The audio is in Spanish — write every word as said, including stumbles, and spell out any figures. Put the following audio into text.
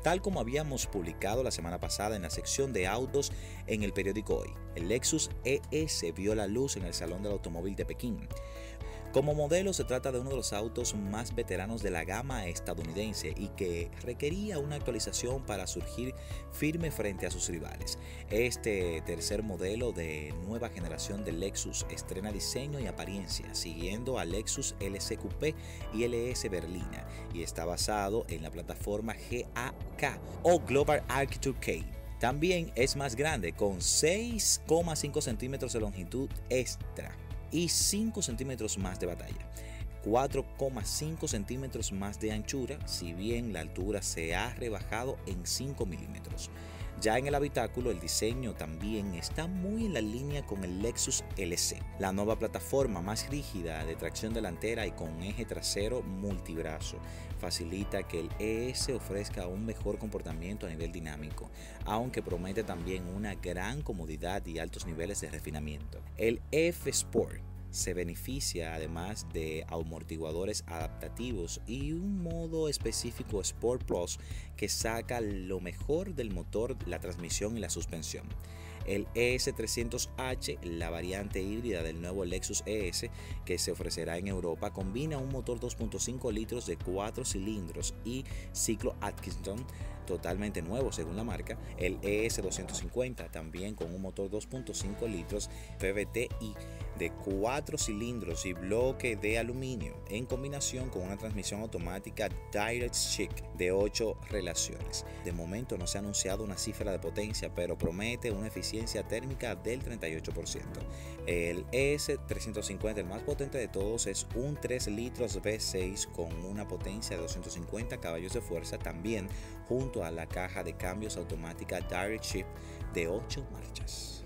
Tal como habíamos publicado la semana pasada en la sección de autos en el periódico Hoy, el Lexus E S vio la luz en el Salón del Automóvil de Pekín. Como modelo se trata de uno de los autos más veteranos de la gama estadounidense y que requería una actualización para surgir firme frente a sus rivales. Este tercer modelo de nueva generación de Lexus estrena diseño y apariencia siguiendo a Lexus L C Coupé y L S Berlina y está basado en la plataforma G A K o Global Architecture K. También es más grande con seis coma cinco centímetros de longitud extra y cinco centímetros más de batalla, cuatro coma cinco centímetros más de anchura, si bien la altura se ha rebajado en cinco milímetros. Ya en el habitáculo el diseño también está muy en la línea con el Lexus L C, la nueva plataforma más rígida de tracción delantera y con eje trasero multibrazo. Facilita que el E S ofrezca un mejor comportamiento a nivel dinámico, aunque promete también una gran comodidad y altos niveles de refinamiento. El F Sport se beneficia además de amortiguadores adaptativos y un modo específico Sport Plus que saca lo mejor del motor, la transmisión y la suspensión. El E S trescientos H, la variante híbrida del nuevo Lexus E S que se ofrecerá en Europa, combina un motor dos punto cinco litros de cuatro cilindros y ciclo Atkinson totalmente nuevo según la marca. El E S doscientos cincuenta también con un motor dos punto cinco litros P V T I de cuatro cilindros y bloque de aluminio en combinación con una transmisión automática Direct Shift de ocho relaciones. De momento no se ha anunciado una cifra de potencia, pero promete una eficiencia térmica del treinta y ocho por ciento. El E S trescientos cincuenta, el más potente de todos, es un tres litros V seis con una potencia de doscientos cincuenta caballos de fuerza, también junto a la caja de cambios automática Direct Shift de ocho marchas.